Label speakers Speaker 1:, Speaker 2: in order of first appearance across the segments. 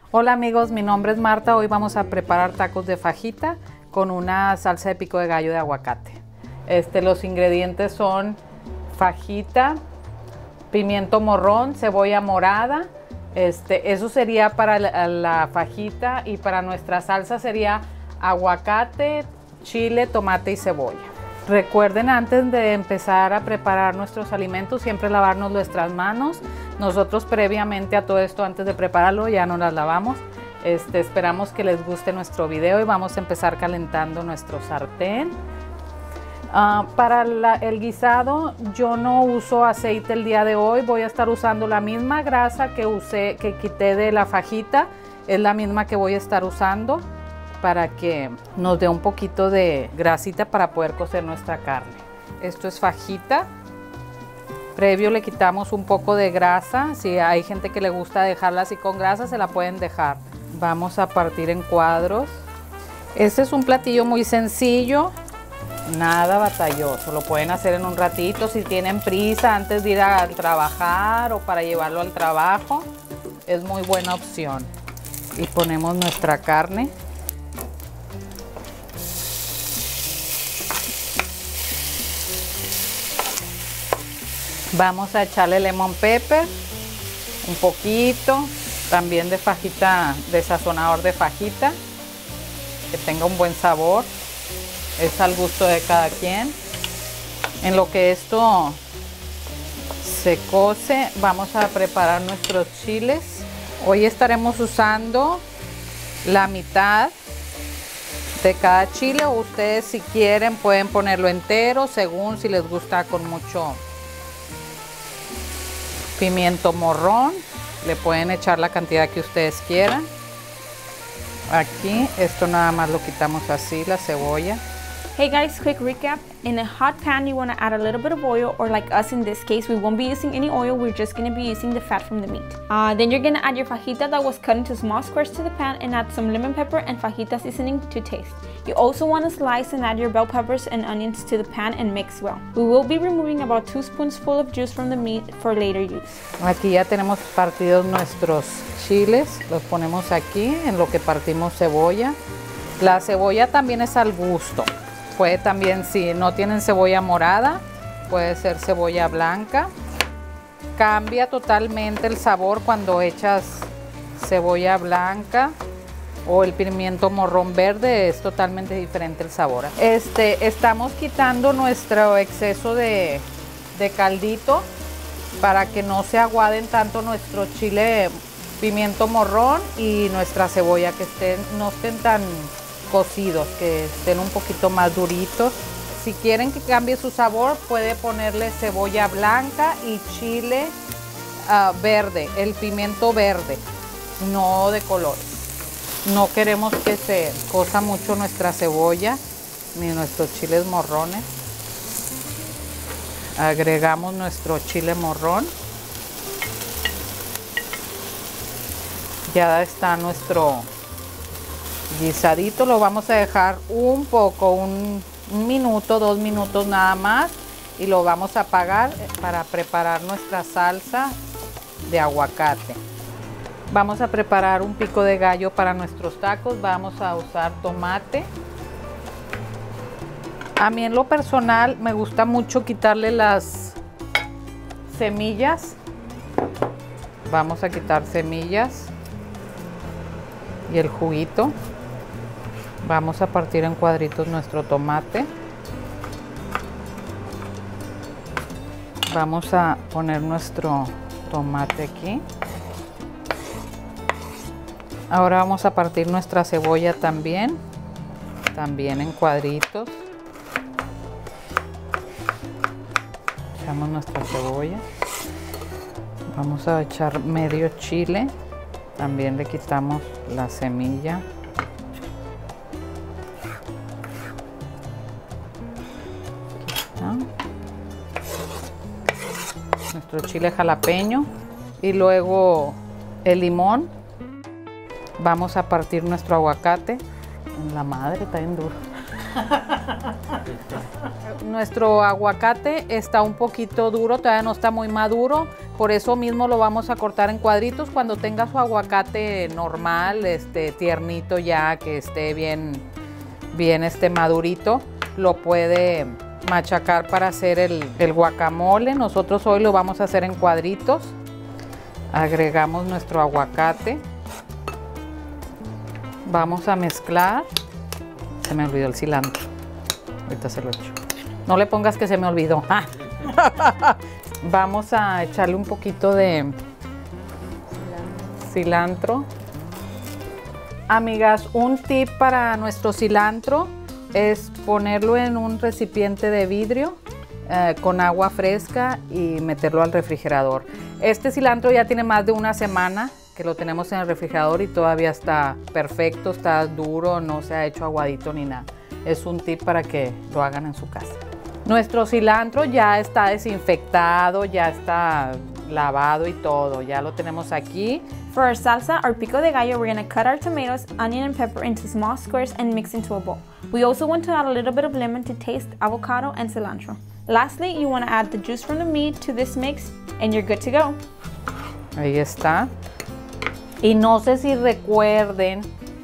Speaker 1: Hola amigos, mi nombre es Marta. Hoy vamos a preparar tacos de fajita con una salsa de pico de gallo de aguacate. Los ingredientes son fajita, pimiento morrón, cebolla morada. Eso sería para la fajita, y para nuestra salsa sería aguacate, chile, tomate y cebolla. Recuerden, antes de empezar a preparar nuestros alimentos, siempre lavarnos nuestras manos. Nosotros previamente a todo esto, antes de prepararlo, ya nos las lavamos. Esperamos que les guste nuestro video y vamos a empezar calentando nuestro sartén. Para el guisado yo no uso aceite el día de hoy. Voy a estar usando la misma grasa que quité de la fajita. Es la misma que voy a estar usando para que nos dé un poquito de grasita para poder cocer nuestra carne. Esto es fajita. Previo le quitamos un poco de grasa. Si hay gente que le gusta dejarla así con grasa, se la pueden dejar. Vamos a partir en cuadros. Este es un platillo muy sencillo, nada batalloso. Lo pueden hacer en un ratito si tienen prisa antes de ir a trabajar o para llevarlo al trabajo. Es muy buena opción. Y ponemos nuestra carne. Vamos a echarle lemon pepper, un poquito, también de fajita, de sazonador de fajita, que tenga un buen sabor. Es al gusto de cada quien. En lo que esto se cose, vamos a preparar nuestros chiles. Hoy estaremos usando la mitad de cada chile, o ustedes si quieren pueden ponerlo entero, según si les gusta con mucho pimiento morrón. Le pueden echar la cantidad que ustedes quieran. Aquí, esto nada más lo quitamos así, la cebolla.
Speaker 2: Hey guys, quick recap. In a hot pan, you want to add a little bit of oil, or like us in this case, we won't be using any oil, we're just going to be using the fat from the meat. Then you're going to add your fajita that was cut into small squares to the pan, and add some lemon pepper and fajita seasoning to taste. You also want to slice and add your bell peppers and onions to the pan and mix well. We will be removing about 2 spoonsful of juice from the meat for later use.
Speaker 1: Aquí ya tenemos partidos nuestros chiles, los ponemos aquí en lo que partimos cebolla. La cebolla también es al gusto. Puede también, si no tienen cebolla morada, puede ser cebolla blanca. Cambia totalmente el sabor cuando echas cebolla blanca o el pimiento morrón verde, es totalmente diferente el sabor. Estamos quitando nuestro exceso de caldito para que no se aguaden tanto nuestro chile pimiento morrón y nuestra cebolla, que no estén tan cocidos, que estén un poquito más duritos. Si quieren que cambie su sabor, puede ponerle cebolla blanca y chile verde, el pimiento verde, no de colores. No queremos que se cosa mucho nuestra cebolla ni nuestros chiles morrones. Agregamos nuestro chile morrón. Ya está nuestro guisadito. Lo vamos a dejar un poco, un minuto, 2 minutos nada más, y lo vamos a apagar para preparar nuestra salsa de aguacate. Vamos a preparar un pico de gallo para nuestros tacos. Vamos a usar tomate. A mí en lo personal me gusta mucho quitarle las semillas. Vamos a quitar semillas y el juguito. Vamos a partir en cuadritos nuestro tomate. Vamos a poner nuestro tomate aquí. Ahora vamos a partir nuestra cebolla también en cuadritos. Echamos nuestra cebolla. Vamos a echar medio chile. También le quitamos la semilla. Nuestro chile jalapeño y luego el limón. Vamos a partir nuestro aguacate. En la madre, está bien duro. Nuestro aguacate está un poquito duro, todavía no está muy maduro, por eso mismo lo vamos a cortar en cuadritos. Cuando tenga su aguacate normal, tiernito ya, que esté bien madurito, lo puede machacar para hacer el guacamole. Nosotros hoy lo vamos a hacer en cuadritos. Agregamos nuestro aguacate. Vamos a mezclar. Se me olvidó el cilantro. Ahorita se lo echo. No le pongas que se me olvidó. Vamos a echarle un poquito de cilantro. Amigas, un tip para nuestro cilantro es ponerlo en un recipiente de vidrio con agua fresca y meterlo al refrigerador. Este cilantro ya tiene más de una semana que lo tenemos en el refrigerador y todavía está perfecto, está duro, no se ha hecho aguadito ni nada. Es un tip para que lo hagan en su casa. Nuestro cilantro ya está desinfectado, ya está lavado y todo, ya lo tenemos aquí.
Speaker 2: For our salsa, our pico de gallo, we're going to cut our tomatoes, onion and pepper into small squares and mix into a bowl. We also want to add a little bit of lemon to taste avocado and cilantro. Lastly, you want to add the juice from the meat to this mix and you're good to go.
Speaker 1: Ahí está. Y no sé si recuerden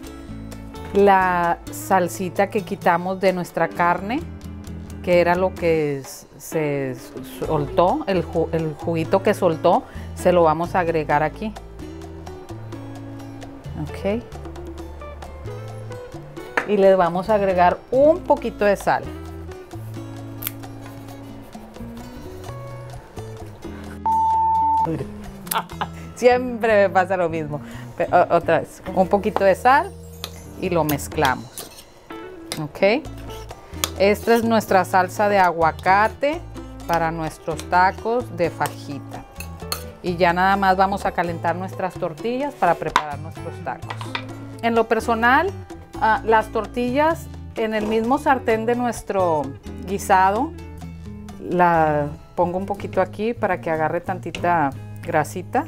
Speaker 1: la salsita que quitamos de nuestra carne, que era lo que se soltó, el juguito que soltó, se lo vamos a agregar aquí. Ok. Y le vamos a agregar un poquito de sal. Siempre me pasa lo mismo. Otra vez, un poquito de sal y lo mezclamos. Ok. Esta es nuestra salsa de aguacate para nuestros tacos de fajita. Y ya nada más vamos a calentar nuestras tortillas para preparar nuestros tacos. En lo personal, las tortillas en el mismo sartén de nuestro guisado, la pongo un poquito aquí para que agarre tantita grasita.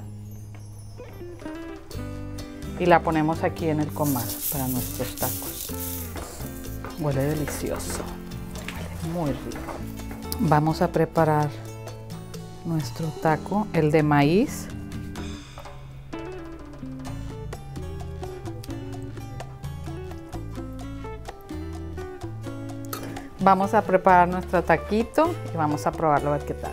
Speaker 1: Y la ponemos aquí en el comal para nuestros tacos. Huele delicioso, huele muy rico. Vamos a preparar nuestro taco, el de maíz. Vamos a preparar nuestro taquito y vamos a probarlo a ver qué tal.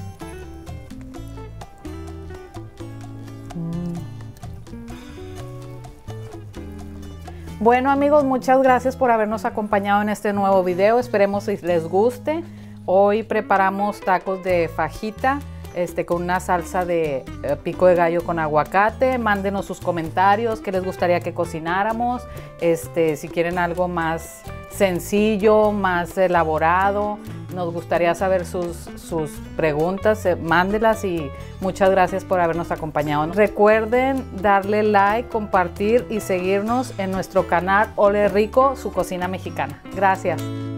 Speaker 1: Bueno amigos, muchas gracias por habernos acompañado en este nuevo video. Esperemos que les guste. Hoy preparamos tacos de fajita con una salsa de pico de gallo con aguacate. Mándenos sus comentarios, qué les gustaría que cocináramos. Si quieren algo más sencillo, más elaborado, nos gustaría saber sus preguntas. Mándelas y muchas gracias por habernos acompañado. Recuerden darle like, compartir y seguirnos en nuestro canal Ole Rico, su cocina mexicana. Gracias.